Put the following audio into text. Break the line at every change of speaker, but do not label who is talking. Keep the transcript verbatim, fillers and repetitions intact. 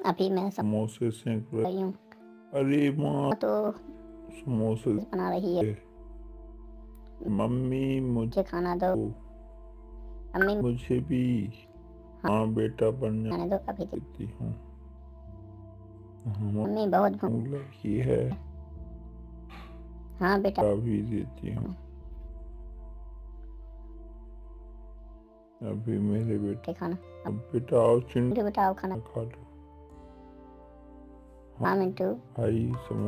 अभी मैं
समोसे सेंक
रही हूँ।
अरे माँ
तो
समोसे
बना रही है।
मम्मी मुझे
खाना दो। मम्मी
मुझे भी हाँ बेटा बन
खाने दो अभी तो।
देती हूँ।
मम्मी बहुत भूख
लगी है।
हाँ बेटा
भी देती हूँ। अभी मेरे बेटे
खाना
अब बेटा आओ चिंटू
बेटा आओ खाना
खा लो।
हाँ मिंटू
भाई समोसे